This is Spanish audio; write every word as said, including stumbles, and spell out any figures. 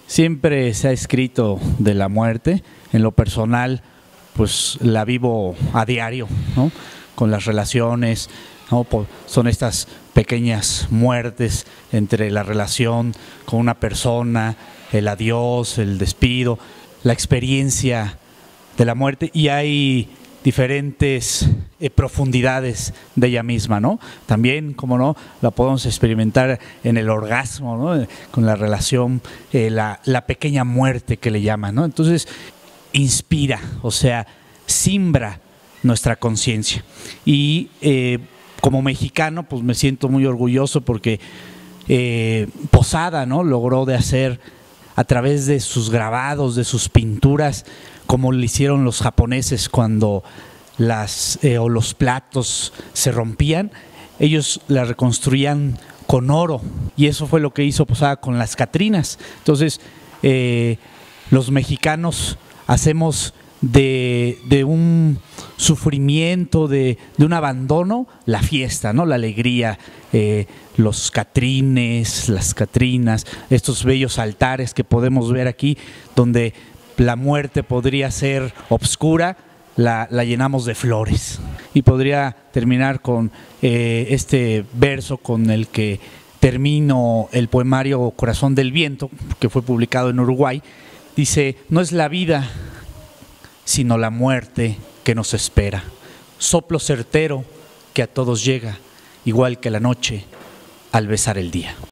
Siempre se ha escrito de la muerte. En lo personal, pues la vivo a diario, ¿no? Con las relaciones, ¿no? Son estas pequeñas muertes entre la relación con una persona, el adiós, el despido, la experiencia de la muerte, y hay diferentes eh, profundidades de ella misma, ¿no? También, como no, la podemos experimentar en el orgasmo, ¿no? Con la relación, eh, la, la pequeña muerte que le llaman, ¿no? Entonces, inspira, o sea, simbra nuestra conciencia. Y eh, como mexicano, pues me siento muy orgulloso porque eh, Posada, ¿no? Logró de hacer a través de sus grabados, de sus pinturas, como lo hicieron los japoneses cuando las eh, o los platos se rompían, ellos la reconstruían con oro, y eso fue lo que hizo Posada con las Catrinas. Entonces, eh, los mexicanos hacemos de, de un sufrimiento, de, de un abandono, la fiesta, ¿no? La alegría, eh, los catrines, las catrinas, estos bellos altares que podemos ver aquí, donde la muerte podría ser obscura, la, la llenamos de flores. Y podría terminar con eh, este verso con el que termino el poemario Corazón del Viento, que fue publicado en Uruguay. Dice: no es la vida, sino la muerte que nos espera, soplo certero que a todos llega, igual que la noche al besar el día.